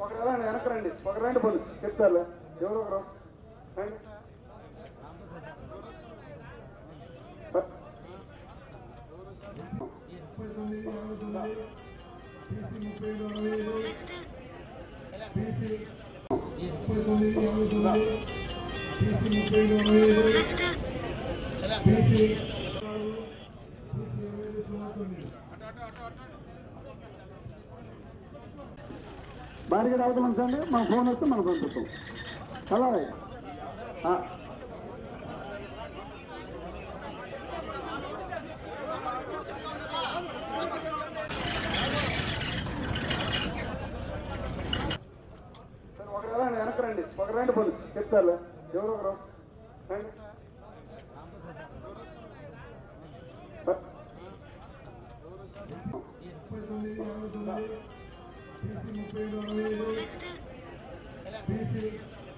వెనకరండి ఒక రండి పోదు చెప్తారు ఎవరు ఒకరు రండి. బారిగడ అవతల ఉంచండి మన ఫోన్ వస్తే మనం పంపిస్తాం అలాగే వెనకరండి ఒక రండి పోదు చెప్తారు ఎవరు ఒకరు రండి. Mr.